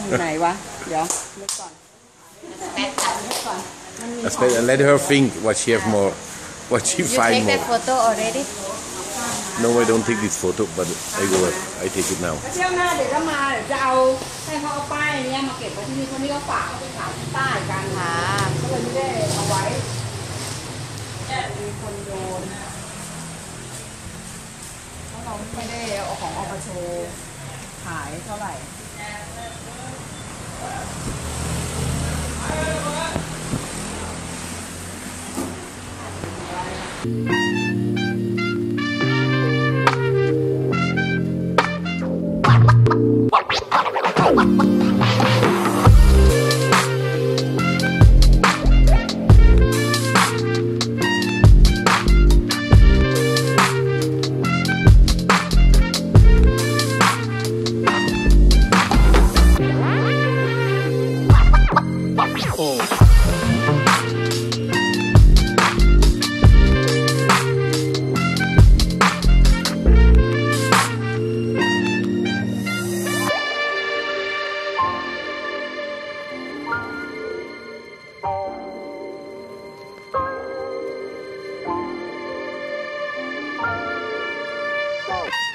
อยู่ไหนวะเดี๋ยวนึกก่อนนึกก่อนมันมี And let her think what she have more, what she You find take more. that photo already? No, I don't take this photo, but I take it now. เที่ยวหน้าเดี๋ยวก็มาเดี๋ยวจะเอาให้เขาเอาป้ายเนี้ยมาเก็บไว้ที่นี่คนนี้ก็ฝากเอาไปขายที่ใต้กันค่ะก็เลยไม่ได้เอาไว้มีคนโยนเพราะเราไม่ได้เอาของออกมาโชว์ขายเท่าไหร่